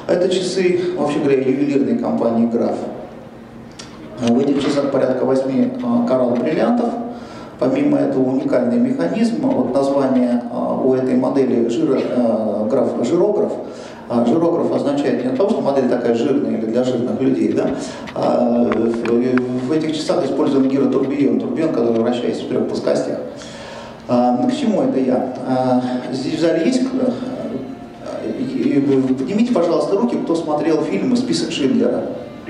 Это часы, вообще говоря, ювелирной компании «Граф». В этих часах порядка 8 карат бриллиантов. Помимо этого уникальный механизм, вот название у этой модели жирограф. Жирограф означает не то, что модель такая жирная или для жирных людей, да? В этих часах используем гиротурбион, турбион, который вращается в 3 плоскостях. К чему это я? Здесь в зале есть... Поднимите, пожалуйста, руки, кто смотрел фильм «Список Шиндлера».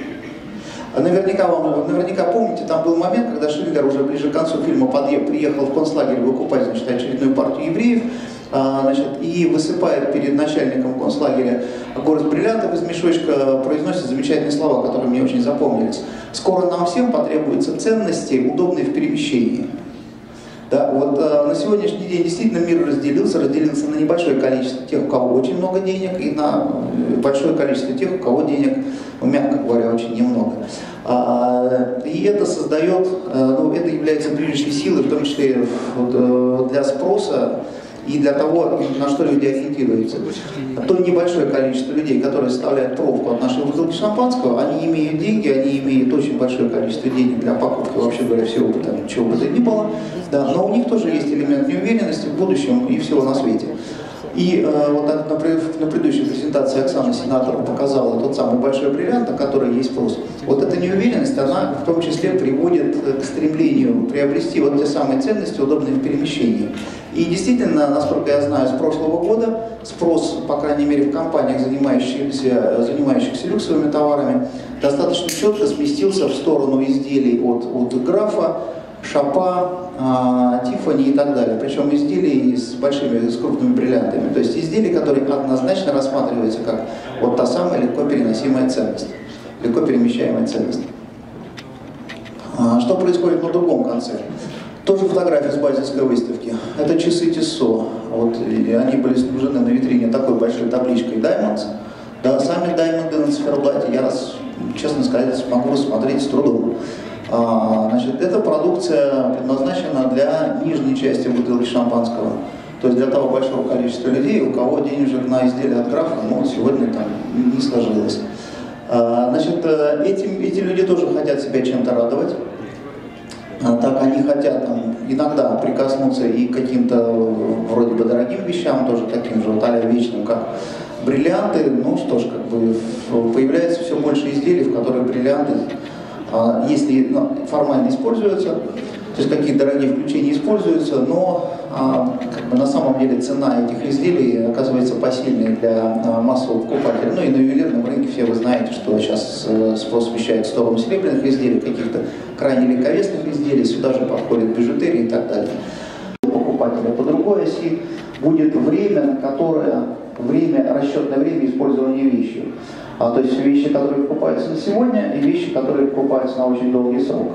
Наверняка помните, там был момент, когда Шиндлер уже ближе к концу фильма приехал в концлагерь выкупать, значит, очередную партию евреев, и высыпает перед начальником концлагеря горсть бриллиантов из мешочка, произносит замечательные слова, которые мне очень запомнились. «Скоро нам всем потребуются ценности, удобные в перемещении». Да, вот на сегодняшний день действительно мир разделился на небольшое количество тех, у кого очень много денег, и на большое количество тех, у кого денег, мягко говоря, очень немного. И это создает, это является движущей силой, в том числе для спроса и для того, на что люди ориентируются. То небольшое количество людей, которые составляют пробку от нашей бутылки шампанского, они имеют деньги, они имеют очень большое количество денег для покупки, вообще говоря, всего бы там, чего бы то ни было, да, но у них тоже есть элемент неуверенности в будущем и всего на свете. И вот на предыдущей презентации Оксана Сенатор показала тот самый большой бриллиант, на который есть спрос. Вот эта неуверенность, она в том числе приводит к стремлению приобрести вот те самые ценности, удобные в перемещении. И действительно, насколько я знаю, с прошлого года спрос, по крайней мере, в компаниях, занимающихся люксовыми товарами, достаточно четко сместился в сторону изделий от Графа, Шопа, Тиффани и так далее. Причем изделий с крупными бриллиантами. То есть изделия, которые однозначно рассматриваются как вот та самая легко переносимая ценность, легко перемещаемая ценность. Что происходит на другом конце? Тоже фотография с базельской выставки. Это часы Тиссо. Вот, они были снабжены на витрине такой большой табличкой Diamonds. Да, сами Diamond на циферблате я, честно сказать, могу рассмотреть с трудом. Значит, эта продукция предназначена для нижней части бутылки шампанского. То есть для того большого количества людей, у кого денежек на изделия от Графа, сегодня там не сложилось. Значит, эти люди тоже хотят себя чем-то радовать. Так они хотят иногда прикоснуться и к каким-то вроде бы дорогим вещам, тоже таким же вот а-ля вечным, как бриллианты. Ну что ж, как бы появляется все больше изделий, в которых бриллианты, если формально используются, то есть какие-то дорогие включения используются, но как бы на самом деле цена этих изделий оказывается посильной для массового покупателя. Ну и на ювелирном рынке все вы знаете, что сейчас спрос смещает в сторону серебряных изделий, каких-то крайне легковесных изделий, сюда же подходит бижутерия и так далее. Покупателя по другой оси будет время, расчетное время использования вещи. То есть вещи, которые покупаются на сегодня, и вещи, которые покупаются на очень долгий срок.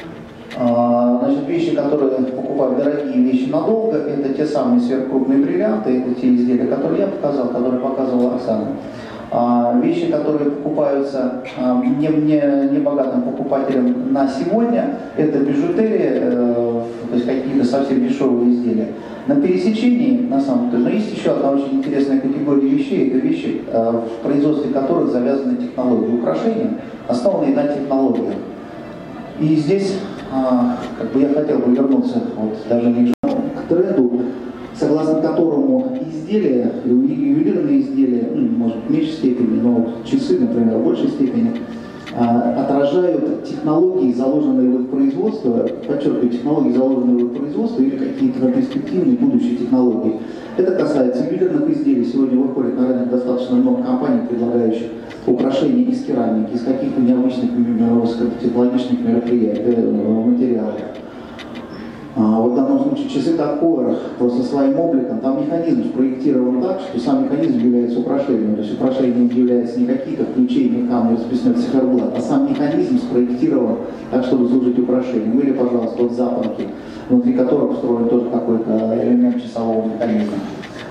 Значит, вещи, которые покупают дорогие вещи надолго, это те самые сверхкрупные бриллианты, это те изделия, которые я показал, которые показывала Оксана. Вещи, которые покупаются небогатым покупателям на сегодня, это бижутерия, то есть какие-то совсем дешевые изделия. На пересечении, на самом деле, но есть еще одна очень интересная категория вещей, это вещи, в производстве которых завязаны технологии украшения, основанные на технологиях. И здесь как бы я хотел бы вернуться даже не к тренду, согласно которому изделия, ювелирные изделия, может в меньшей степени, но часы, например, в большей степени, отражают технологии, заложенные в их производство, подчеркиваю, технологии, заложенные в их производство или какие-то перспективные будущие технологии. Это касается ювелирных изделий. Сегодня выходит на рынок достаточно много компаний, предлагающих украшения из керамики, из каких-то необычных технологичных материалов. Вот в данном случае часы такое, просто своим обликом, там механизм спроектирован так, что сам механизм является украшением. То есть украшением является не какие-то включения камня, расписной циферблат, а сам механизм спроектирован так, чтобы служить украшением. Или, пожалуйста, вот запонки, внутри которых встроен тоже какой-то элемент часового механизма.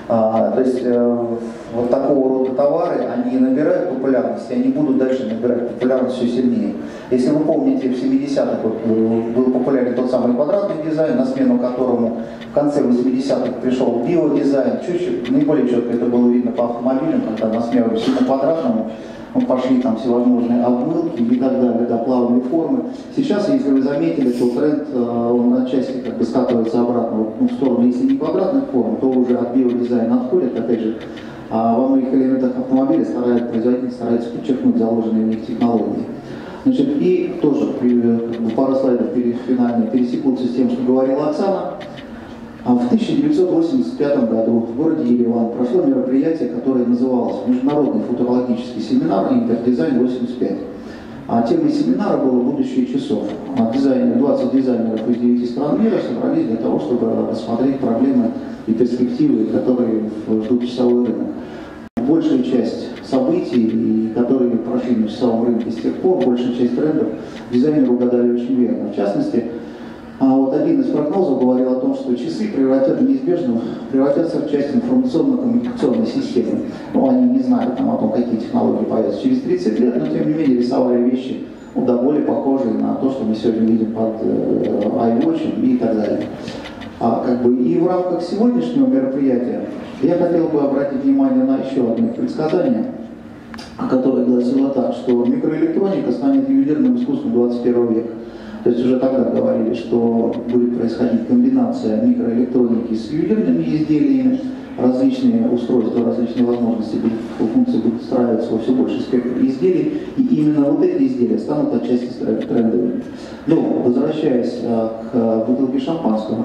То есть вот такого рода товары, они набирают популярность, и они будут дальше набирать популярность все сильнее. Если вы помните, в 70-х был популярен тот самый квадратный дизайн, на смену которому в конце 80-х пришел биодизайн. Чуть-чуть, наиболее четко это было видно по автомобилям, когда на смену сильно квадратному пошли там всевозможные обмылки и так далее, да, плавные формы. Сейчас, если вы заметили, то тренд, он отчасти как бы скатывается обратно в сторону, если не квадратных форм, то уже от биодизайна отходит, опять же, во многих элементах автомобиля производитель старается подчеркнуть заложенные в них технологии. Значит, и тоже пара слайдов финально пересекутся с тем, что говорила Оксана. В 1985 году в городе Ереван прошло мероприятие, которое называлось Международный футурологический семинар «Интердизайн-85». Темой семинара было «Будущее часов». 20 дизайнеров из 9 стран мира собрались для того, чтобы рассмотреть проблемы и перспективы, которые ждут часовой рынок. Большая часть событий, которые прошли на часовом рынке с тех пор, большая часть трендов дизайнеры угадали очень верно. В частности, вот один из прогнозов говорил о том, что часы неизбежно превратятся в часть информационно-коммуникационной системы. Ну, они не знают там, о том, какие технологии появятся через 30 лет, но тем не менее рисовали вещи да, более похожие на то, что мы сегодня видим под iWatch и так далее. И в рамках сегодняшнего мероприятия я хотел бы обратить внимание на еще одно предсказание, которое гласило так, что микроэлектроника станет ювелирным искусством 21 века. То есть уже тогда говорили, что будет происходить комбинация микроэлектроники с ювелирными изделиями, различные устройства, различные возможности, функции будут встраиваться во все больший спектр изделий, и именно вот эти изделия станут отчасти трендовыми. Но, возвращаясь к бутылке шампанского,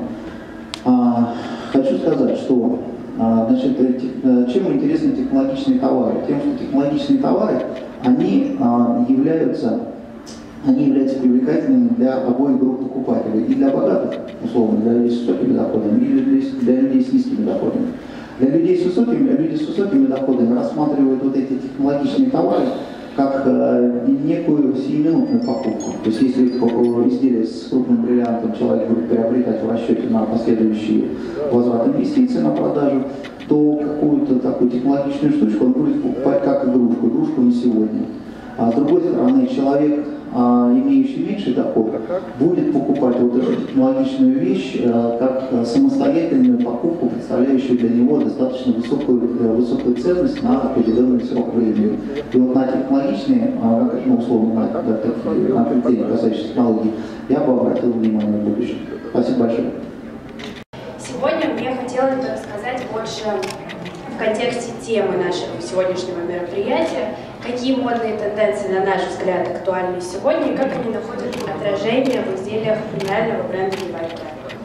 хочу сказать, что значит, чем интересны технологичные товары? Тем, что технологичные товары, они являются привлекательными для обоих групп покупателей. И для богатых, условно, для людей с высокими доходами, и для людей с низкими доходами. Для людей с высокими доходами рассматривают вот эти технологичные товары как некую сиюминутную покупку. То есть если изделие с крупным бриллиантом человек будет приобретать в расчете на последующий возврат инвестиций на продажу, то какую-то такую технологичную штучку он будет покупать как игрушку на сегодня. А с другой стороны, человек, имеющий меньший доход, будет покупать вот эту технологичную вещь как самостоятельную покупку, представляющую для него достаточно высокую ценность на определенный срок времени. И вот на технологичные, условно, на критерии, касающиеся технологий, я бы обратил внимание в будущем. Спасибо большое. Сегодня мне хотелось бы рассказать больше в контексте темы нашего сегодняшнего мероприятия, какие модные тенденции, на наш взгляд, актуальны сегодня и как они находят отражение в изделиях премиального бренда Levi's.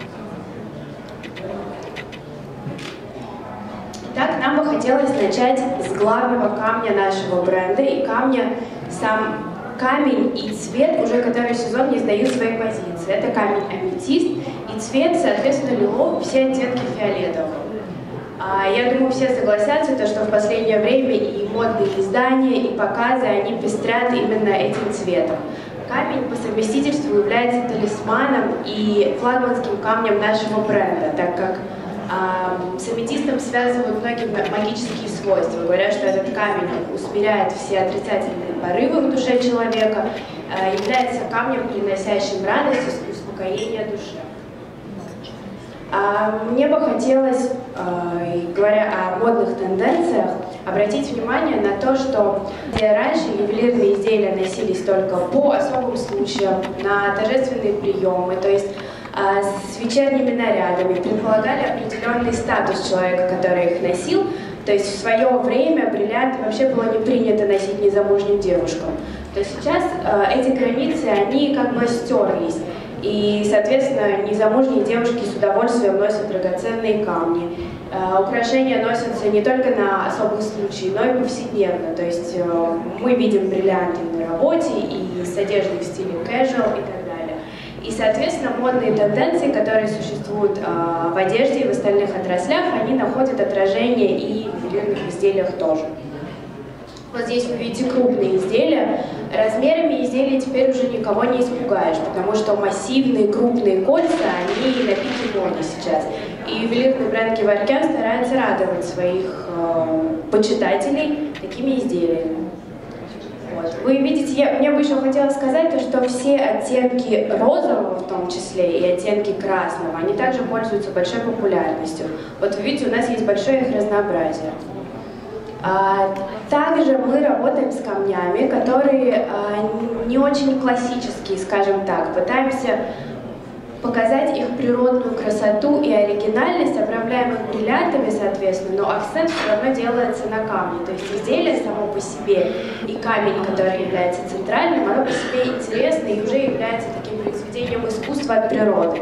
Итак, нам бы хотелось начать с главного камня нашего бренда, и сам камень и цвет, уже который сезон не сдают своей позиции. Это камень аметист, и цвет, соответственно, лиловый, все оттенки фиолетового. Я думаю, все согласятся, что в последнее время и модные издания, и показы, они пестрят именно этим цветом. Камень по совместительству является талисманом и флагманским камнем нашего бренда, так как с аметистом связывают многие магические свойства. Говорят, что этот камень усмиряет все отрицательные порывы в душе человека, является камнем, приносящим радость и успокоение души. Мне бы хотелось, говоря о модных тенденциях, обратить внимание на то, что где раньше ювелирные изделия носились только по особым случаям, на торжественные приемы, то есть с вечерними нарядами, предполагали определенный статус человека, который их носил. То есть в свое время бриллианты вообще было не принято носить незамужним девушкам. То есть сейчас эти границы, они как бы стерлись. И, соответственно, незамужние девушки с удовольствием носят драгоценные камни. Украшения носятся не только на особые случаи, но и повседневно. То есть мы видим бриллианты на работе и с одеждой в стиле casual и так далее. И, соответственно, модные тенденции, которые существуют в одежде и в остальных отраслях, они находят отражение и в ювелирных изделиях тоже. Вот здесь вы видите крупные изделия. Размерами изделий теперь уже никого не испугаешь, потому что массивные крупные кольца, они на пике моды сейчас. И ювелирный бренд Геворкян старается радовать своих почитателей такими изделиями. Вот. Вы видите, мне бы еще хотела сказать, то, что все оттенки розового, в том числе, и оттенки красного, они также пользуются большой популярностью. Вот вы видите, у нас есть большое их разнообразие. Также мы работаем с камнями, которые не очень классические, скажем так. Пытаемся показать их природную красоту и оригинальность, обрамляем их бриллиантами, соответственно, но акцент все равно делается на камне. То есть изделие само по себе и камень, который является центральным, оно по себе интересно и уже является таким произведением искусства от природы.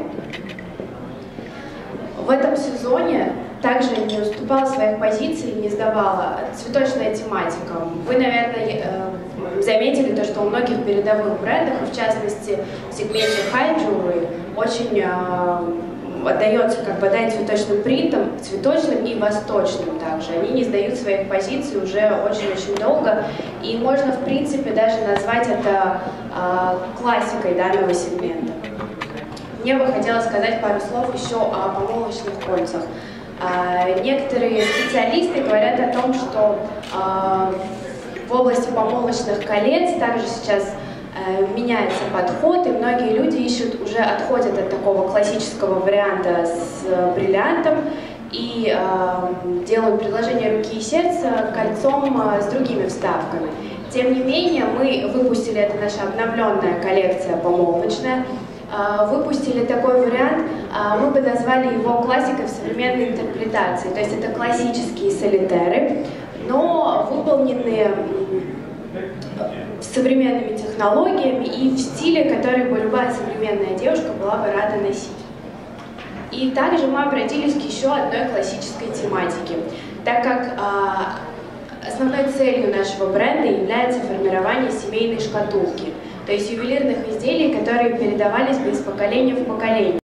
В этом сезоне также не уступала своих позиций, не сдавала цветочная тематика. Вы, наверное, заметили то, что у многих передовых брендов, в частности в сегменте High Jewelry, очень отдается цветочным принтом, цветочным и восточным также. Они не сдают своих позиций уже очень-очень долго, и можно, в принципе, даже назвать это классикой данного сегмента. Мне бы хотелось сказать пару слов еще о помолвочных кольцах. Некоторые специалисты говорят о том, что в области помолвочных колец также сейчас меняется подход, и многие люди уже отходят от такого классического варианта с бриллиантом и делают предложение руки и сердца кольцом с другими вставками. Тем не менее, мы выпустили, это наша обновленная коллекция помолвочная, выпустили такой вариант, мы бы назвали его классикой в современной интерпретации. То есть это классические солитеры, но выполненные современными технологиями и в стиле, который бы любая современная девушка была бы рада носить. И также мы обратились к еще одной классической тематике, так как основной целью нашего бренда является формирование семейной шкатулки, то есть ювелирных изделий, которые передавались бы из поколения в поколение.